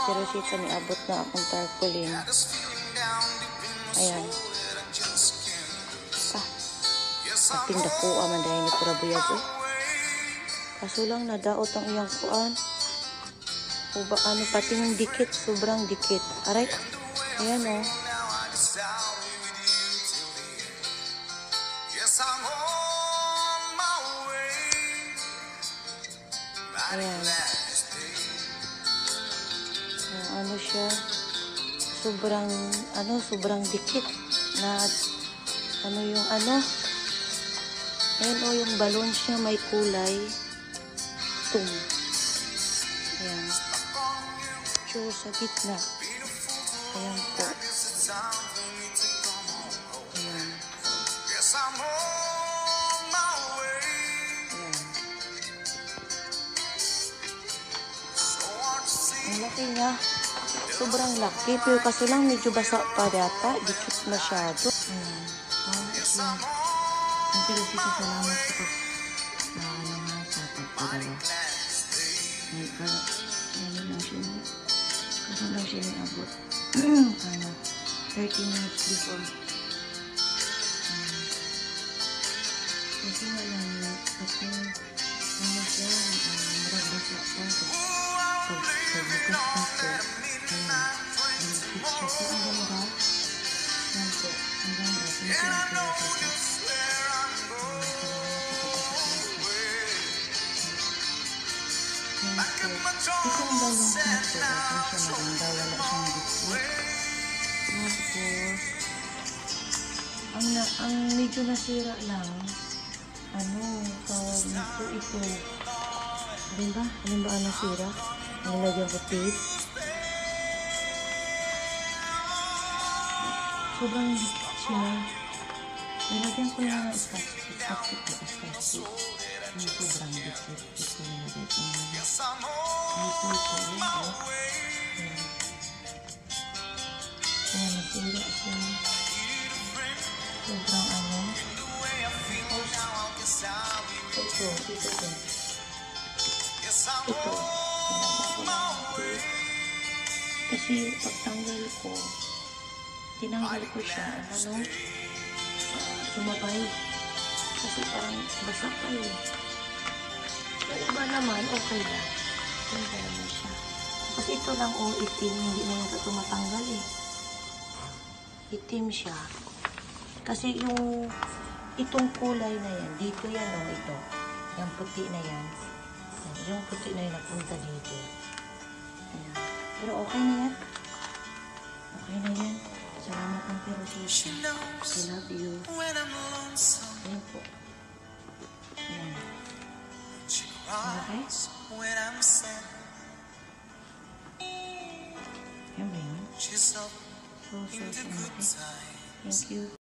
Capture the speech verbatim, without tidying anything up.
Ate Rosita, niabot na akong tarpaulin. Ayan. Ah, ating dakuha man dahil ni Purabuyag. Eh. Kaso lang, nadaot ang iyang kuan. O ba, ano, pati ng dikit, sobrang dikit. Aray, ayan o. Oh. Ayan. Ayan, ano siya, sobrang, ano, sobrang dikit na, ano yung, ano, ayan o, yung balon siya may kulay, tum. Ayan. Sure, sa gitna. Ayan po. Ayan. Ang laki niya. Sobrang laki. Pero kasi lang medyo basa pa data. Dikit masyado. Ayan. Ang yan. Ang Teresita, salamat sa pag na ano nga sa pagpadala. Ay, kala. Ano lang siya niya. Kasi lang siya niabot. Ano. thirty minutes before. Ayan. Kasi wala niya. Kasi ano siya. Maragbasa pa. Pag pagbukas na po. Ayan. Nag-fix siya po. Ang ganda. Yan po. Ang ganda. Thank you, Ate Rosita. Ito ang balong nito. Kung siya maganda. Wala siyang dikit. Tapos, ang, na, ang medyo nasira lang, ano, tawag nito, ito. Alin ba? Alin ba ang nasira? Nilagyan ko tape. Sobrang dikit siya. Nilagyan ko yung scotch tape. Scotch tape. Scotch tape. Yung sobrang dikit. Ito nilagay ko na. Ito ito. Ito. Kaya nasira siya. Sobrang ano. Ito. Ito. Ito. Ito. Kasi pagtanggal ko, tinanggal ko siya, ano, uh, sumabay. Kasi parang basa pa eh. Pero ba naman, okay lang. Okay naman siya. Kasi ito lang o oh, itim, hindi naman ito tumatanggal eh. Itim siya. Kasi yung, itong kulay na yan, dito yan o, oh, ito. Yung puti na yan. Yung puti na yun napunta dito. Ayan. Pero okay na yan. Okay na yan. Salamat ng Rosita. I love you. Ayan po. Ayan. Okay? Ayan ba yun? So, so, so, okay. Thank you.